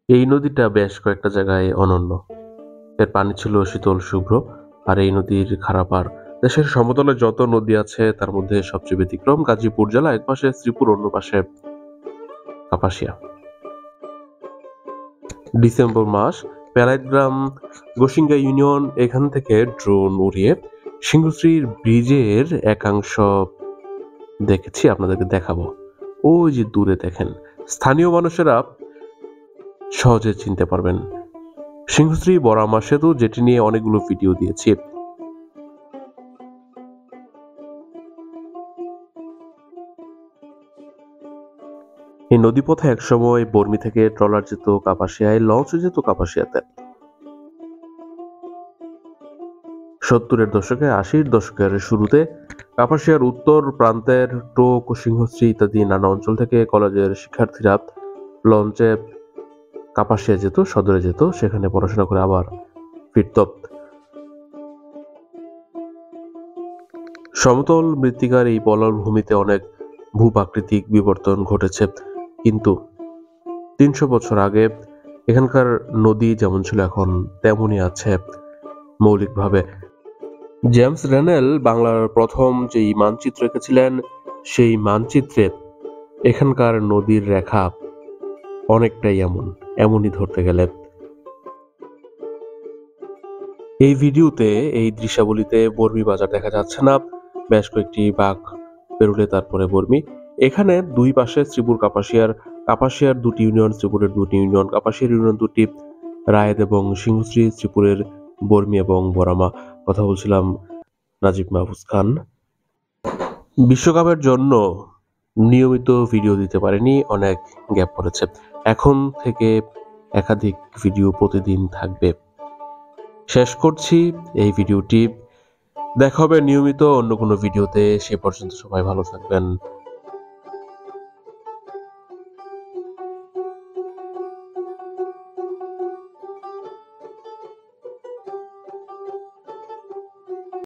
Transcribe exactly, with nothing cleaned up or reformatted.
এই নদীটা বেশ কয়েকটা জায়গায় অনন্য। এর পানি ছিল শীতল শুভ্র, আর এই নদীর খারাপ আর দেশের সমতলে যত নদী আছে তার মধ্যে সবচেয়ে ব্যতিক্রম গাজীপুর জেলা, এক পাশে শ্রীপুর, অন্য পাশে কাপাসিয়া। ডিসেম্বর মাস, পেলাইত গ্রাম, গোসিঙ্গা ইউনিয়ন, এখান থেকে ড্রোন উড়িয়ে সিংহশ্রীর ব্রিজের একাংশ দেখেছি, আপনাদেরকে দেখাবো। ওই যে দূরে দেখেন, স্থানীয় মানুষেরা সহজে চিনতে পারবেন। সিংহশ্রী বরামা সেতু, যেটি নিয়ে অনেকগুলো ভিডিও দিয়েছি। এই নদীপথে একসময় বর্মি থেকে ট্রলার যেত কাপাসিয়ায়, লঞ্চ যেত কাপাসিয়াতে। সত্তরের দশকে, আশির দশকের শুরুতে কাপাসিয়ার উত্তর প্রান্তের টোক, সিংহশ্রী ইত্যাদি নানা অঞ্চল থেকে কলেজের শিক্ষার্থীরা লঞ্চে কাপাসিয়া যেত, সদরে যেত, সেখানে পড়াশোনা করে আবার ফিরত। সমতল মৃত্তিকার এই পলল ভূমিতে অনেক ভূপ্রাকৃতিক বিবর্তন ঘটেছে, কিন্তু তিনশো বছর আগে এখানকার নদী যেমন ছিল এখন তেমনই আছে মৌলিকভাবে। জেমস রেনেল বাংলার প্রথম যেই মানচিত্র এঁকেছিলেন, সেই মানচিত্রে এখানকার নদীর রেখা অনেকটাই এমন, এমনই ধরতে গেলে। এই ভিডিওতে এই দৃশ্যাবলিতে বর্মি বাজার দেখা যাচ্ছে না, বেশ কয়েকটি বাঘ পেরুলে তারপরে বর্মি। এখানে দুই পাশে শ্রীপুর কাপাসিয়ার, কাপাসিয়ার দুটি ইউনিয়ন, শ্রীপুরের দুটি ইউনিয়ন, কাপাসিয়ার ইউনিয়ন দুটি, রায়েদ এবং সিংহশ্রী, শ্রীপুরের বর্মি এবং বরামা। কথা বলছিলাম নাজিব মাহফুজ খান। বিশ্বকাপের জন্য নিয়মিত ভিডিও দিতে পারেনি, অনেক গ্যাপ পড়েছে। এখন থেকে একাধিক ভিডিও প্রতিদিন থাকবে। শেষ করছি এই ভিডিওটি, দেখা হবে নিয়মিত অন্য কোনো ভিডিওতে। সে পর্যন্ত সবাই ভালো থাকবেন।